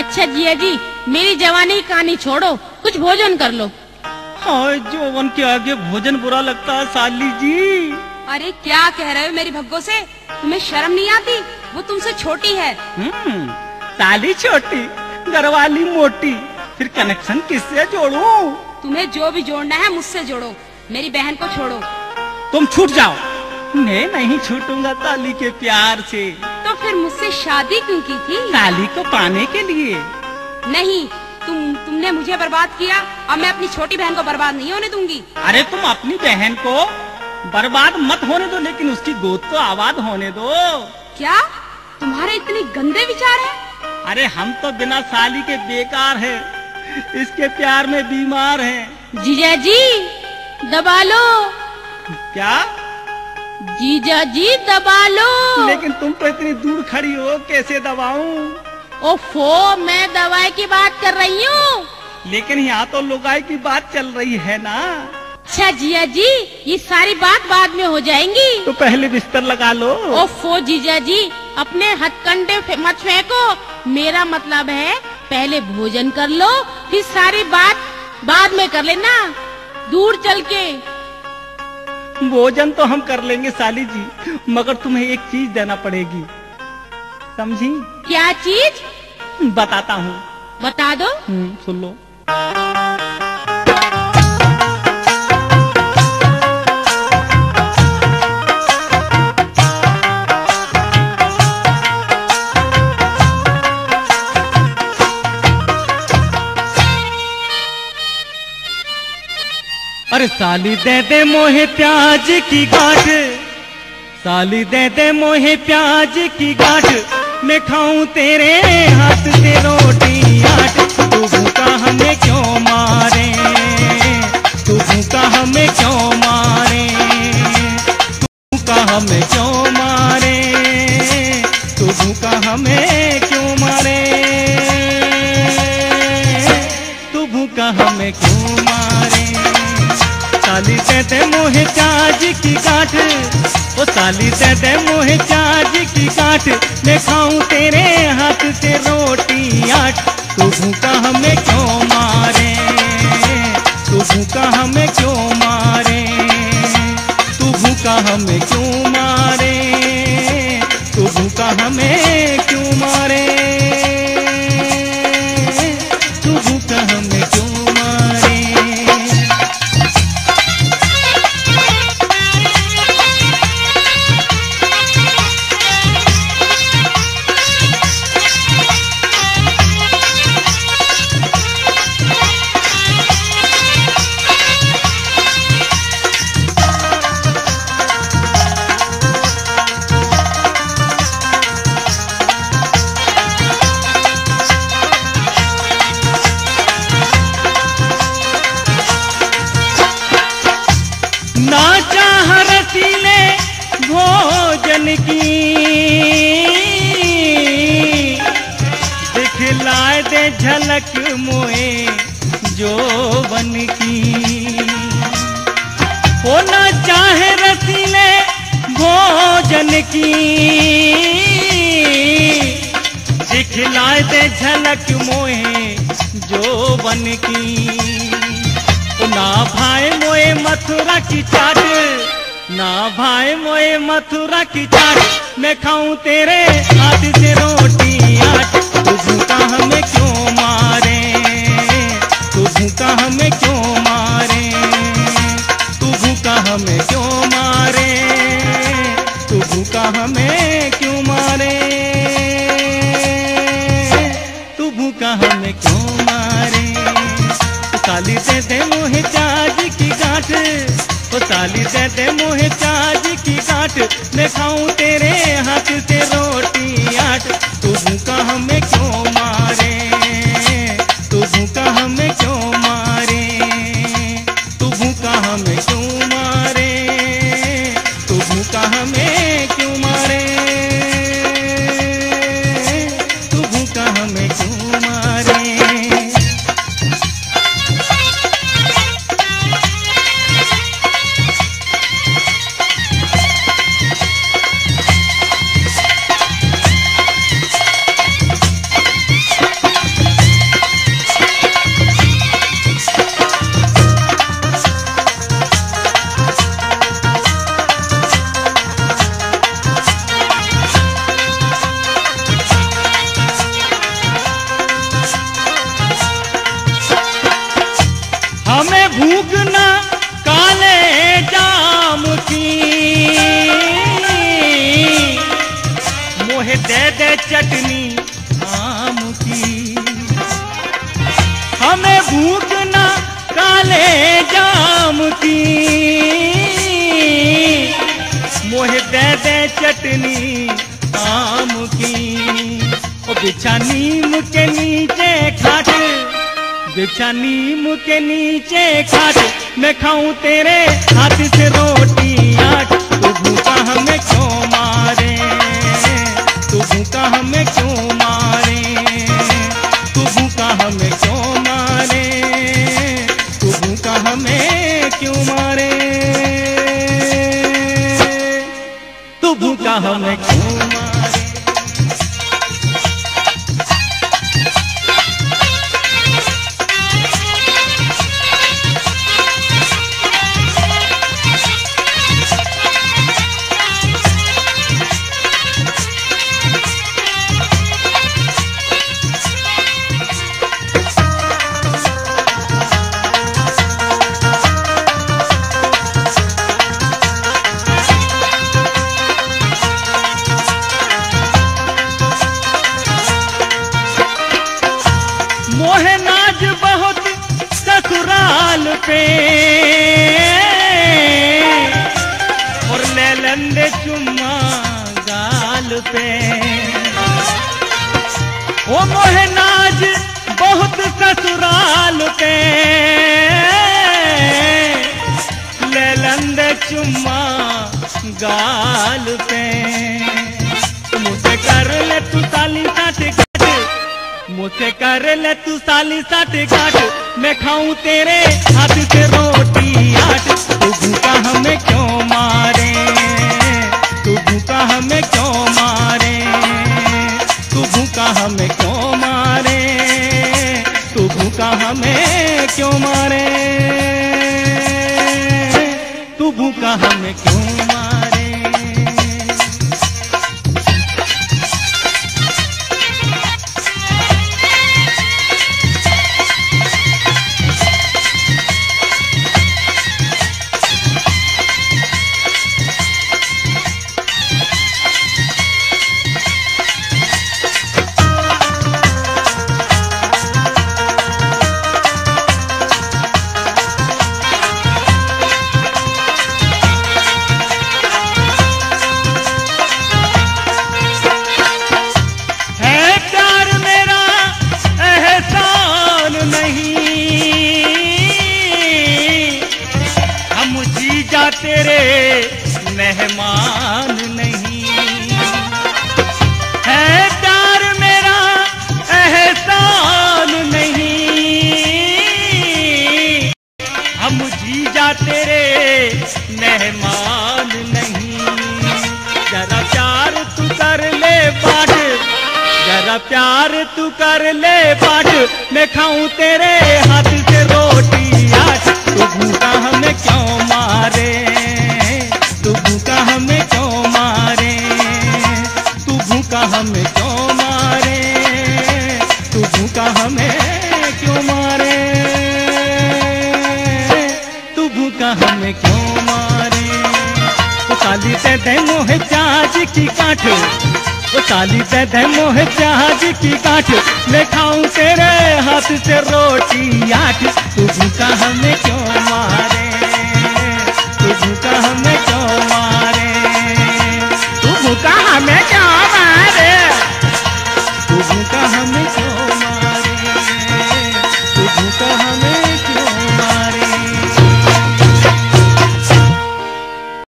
अच्छा जिया जी, मेरी जवानी की कहानी छोड़ो, कुछ भोजन कर लो। हाय, जौवन के आगे भोजन बुरा लगता है साली जी। अरे क्या कह रहे हो मेरी भग्गो से? तुम्हें शर्म नहीं आती? वो तुमसे छोटी है। साली छोटी, घरवाली मोटी, फिर कनेक्शन किससे जोड़ूं? तुम्हें जो भी जोड़ना है मुझसे जोड़ो, मेरी बहन को छोड़ो। तुम छूट जाओ। मैं नहीं छूटूंगा साली के प्यार से। तो फिर मुझसे शादी क्यों की थी? साली को पाने के लिए। नहीं, तुमने मुझे बर्बाद किया, अब मैं अपनी छोटी बहन को बर्बाद नहीं होने दूंगी। अरे तुम अपनी बहन को बर्बाद मत होने दो, लेकिन उसकी गोद तो आबाद होने दो। क्या तुम्हारे इतने गंदे विचार हैं? अरे हम तो बिना साली के बेकार हैं, इसके प्यार में बीमार हैं। जीजा जी दबा लो। क्या? जीजा जी दबा लो। लेकिन तुम तो इतनी दूर खड़ी हो, कैसे दबाऊं? ओफो, मैं दवाई की बात कर रही हूँ। लेकिन यहाँ तो लुगाई की बात चल रही है ना। अच्छा जिया जी, ये सारी बात बाद में हो जाएंगी। तो पहले बिस्तर लगा लो। ओफो जीजा जी, अपने हथकंडे मत फेंको। मेरा मतलब है पहले भोजन कर लो, फिर सारी बात बाद में कर लेना, दूर चल के। भोजन तो हम कर लेंगे साली जी, मगर तुम्हें एक चीज देना पड़ेगी, समझी? क्या चीज? बताता हूँ। बता दो। सुन लो। अरे साली दे दे मोहे प्याज की गांठ, साली दे दे मोहे प्याज की गांठ, मैं खाऊं तेरे हाथ से रोटी आट। तू भूखा हमें क्यों मारे, तू भूखा हमें क्यों मारे, तू भूखा हमें क्यों मारे, तू भूखा हमें क्यों मारे, तू भूखा हमें क्यों मारे। साली दे दे मोहे प्याज की गांठ, ओ साली दे दे मोहे प्याज की गांठ, मैं खाऊं तेरे हाथ से रोटी आट। तू भूखा हमें क्यों मारे, तू भूखा हमें क्यों मारे, तू भूखा हमें क्यों मारे, तू भूखा हमें क्यों मारे, तू भूखा हमें क्यों मारे। ना चाह रसीले भोजन की, दिखलाए दे झलक मोए जोबन की। वो ना चाहे रसीले भोजन की, दिखलाए दे झलक मोए जोबन की। ना भाई मोए मथुरा की चाट, ना भाई मोए मथुरा की चाट, मैं खाऊं तेरे हाथ से रोटी आट। तू भूखा हमें क्यों मारे, तू भूखा हमें क्यों मारे, तू भूखा हमें क्यों मारे, तू भूखा हमें क्यों मारे, तू भूखा हमें क्यों मारे। साली दे दे मोहे प्याज की गांठ, ओ साली दे दे मोहे प्याज की गांठ, मैं खाऊं तेरे हाथ से रोटी आट। तू भूखा हमें क्यों मारे, तू भूखा हमें क्यों मारे, तू भूखा हमें क्यों मारे, तू भूखा हमें क्यों मारे, तू भूखा हमें क्यों मारे। भूख ना काले जाम की, मोहे दे दे चटनी आम की। हमें भूख ना काले जाम की, मोहे दे दे चटनी आम की। ओ बिछा नीम के नीचे खाट, बिछा नीम के नीचे खाट, मैं खाऊं तेरे हाथ से रोटी आट। तू भूखा हमें क्यों मारे, तू भूखा हमें क्यों मारे, तू भूखा हमें क्यों मारे, तू भूखा हमें क्यों मारे, तू भूखा हमें क्यों मारे। मोहे नाज बहुत ससुराल पे, और ले लंदे चुम्मा गाल पे। ओ मोहे नाज बहुत ससुराल पे, ले लंदे चुम्मा गाल पे। मुझसे कर ले तू साली साठ, मुझसे कर ले तू साली साठ गाठ, मैं खाऊं तेरे हाथ से रोटी आट। तू भूखा हमें क्यों मारे, तू भूखा हमें क्यों मारे, तू भूखा हमें क्यों मारे, तू भूखा हमें क्यों मारे, तू भूखा हमें क्यों मारे। तेरे मेहमान नहीं है, प्यार मेरा एहसान नहीं। हम जीजा तेरे मेहमान नहीं। जरा प्यार तू कर ले बाट, जरा प्यार तू कर ले बाट, मैं खाऊं तेरे हाथ से रोटी आज। तू भूखा हमें क्यों मारे, तू भूखा हमें क्यों मारे, तू भूखा हमें क्यों मारे, तू भूखा हमें क्यों मारे, तू भूखा हमें क्यों मारे। वो साली दे दे मोहे चाची की काठ, वो साली दे दे मोहे चाची की काठ, मैं खाऊं तेरे हाथ से रोटी आठ।